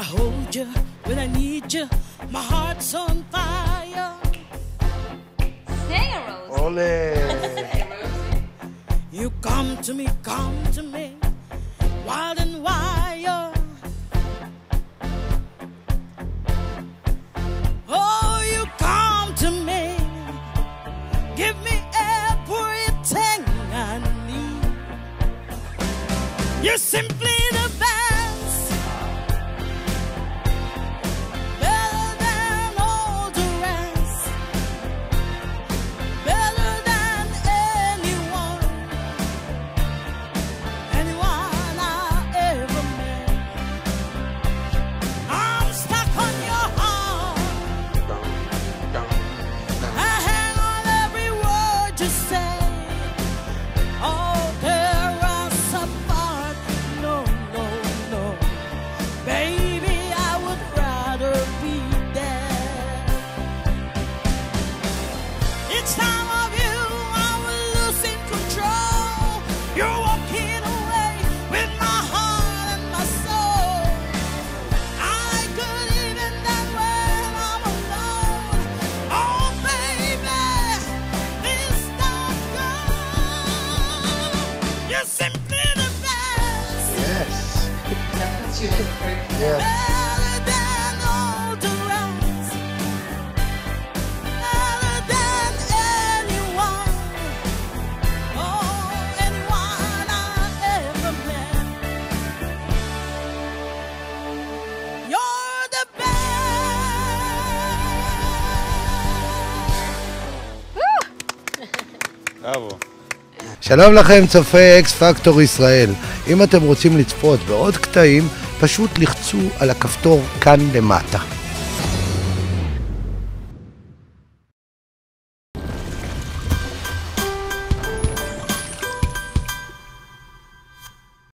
hold you when I need you. My heart's on fire. Say it, Rosie. Ole. Say it, Rosie. You come to me, wild and wild. Oh, you come to me, give me everything I need. You're simply the best, better than all the rest, better than anyone I ever met. I'm stuck on your heart, I hang on every word you say. Oh, there are some part, no, baby, I would rather be there. Each time of you, I will lose in control. You're walking away with my heart and my soul. I could even that when I'm alone. Oh, baby, this don't go. You're simply the best. Yes. That's you did great. Yes. Better than all the rest, better than anyone, oh, anyone I ever met. You're the best. בראבו. שלום לכם צופי אקס פקטור ישראל. אם אתם רוצים לצפות בעוד קטעים, פשוט לחצו על הכפתור כאן למטה.